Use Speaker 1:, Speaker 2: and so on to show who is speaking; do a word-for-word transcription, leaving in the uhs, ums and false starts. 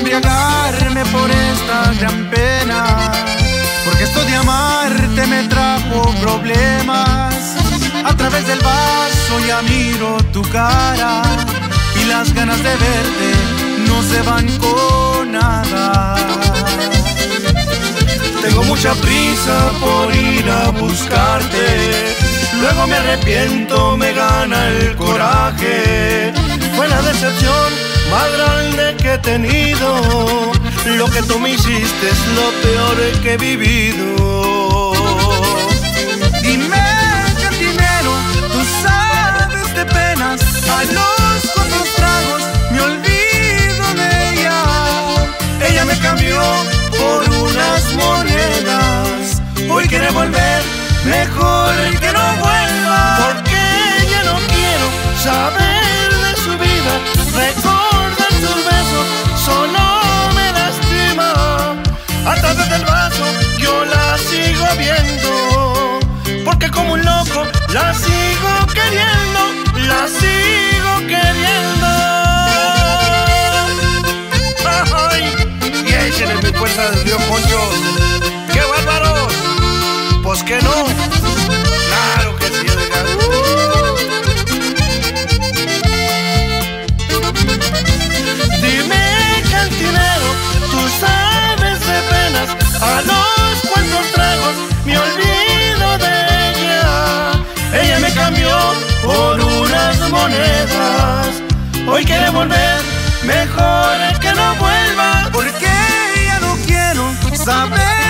Speaker 1: embriagarme por esta gran pena, porque esto de amarte me trajo problemas. A través del vaso ya miro tu cara y las ganas de verte no se van con nada. Tengo mucha prisa por ir a buscarte, luego me arrepiento, me gana el coraje. Fue la decepción más grande que he tenido, lo que tú me hiciste es lo peor que he vivido. Dime, cantinero, tú sabes de penas, a los cuantos tragos me olvido de ella. Ella me cambió por unas monedas, hoy quiere volver, mejor que no vuelva. Porque ya no quiero saber de su vida, recordar sus besos solo me lastima. A través del vaso yo la sigo viendo, porque como un loco la sigo queriendo, la sigo queriendo. Ay, y échenle mi fuerza del río Poncho. ¡Qué bárbaros! Pues que no, claro que sí, Edgar. Dime, cantinero, tú sabes de penas, a los cuantos tragos me olvido de ella. Ella me cambió por unas monedas, hoy quiere volver, mejor que no vuelva. Porque ya no quiero saber